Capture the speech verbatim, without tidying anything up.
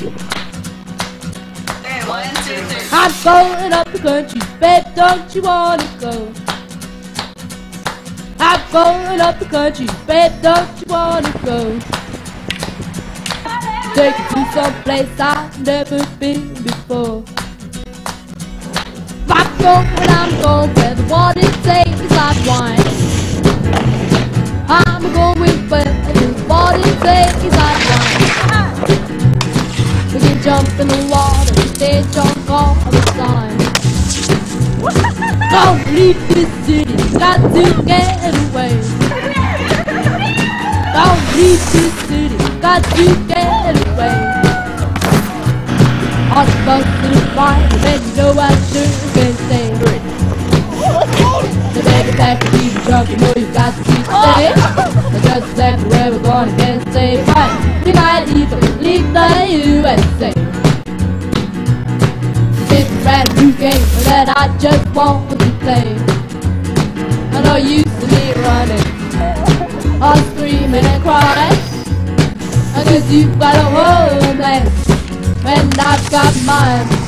Okay, one, two, three. I'm going up the country, babe, don't you wanna go? I'm going up the country, babe, don't you wanna go? Take you to some place I've never been before. I'm going when I'm going where the water tastes like wine. I'm going where the water tastes like wine. We can jump in the water, stay drunk all the time. Don't leave this city, got to get away. Don't leave this city, got to get away. On the bus to the fire, and you know I sure can stay. The baby back to keep drunk, you know you got to keep staying. But just exactly where we're gonna get stay right. We might even leave the U S A. It's a brand new game that I just want to play. I know you used to be running, all screaming and crying, cause you've got a homeland and I've got mine.